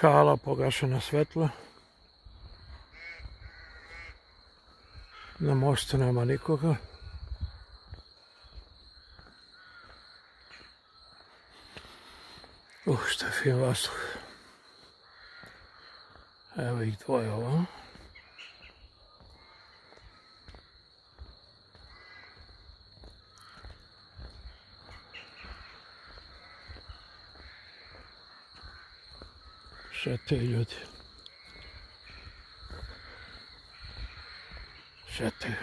Skala, pogašena svetla. Na mostu nema nikoga. Što je fin vazduh. Evo ih dvoje ovo. Šetaju ljudi. Šetaju.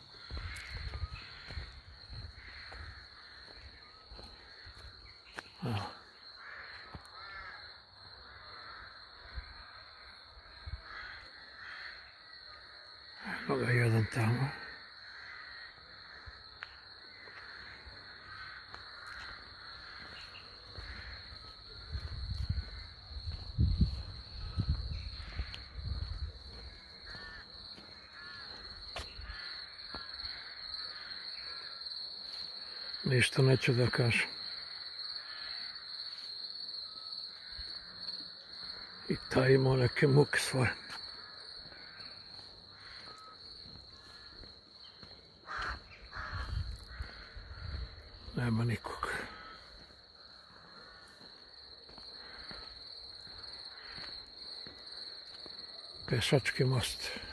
Evo ga jedan tamo. Ništa neću da kažem. I taj imao neke muke svoje. Nema nikog. Pešački most.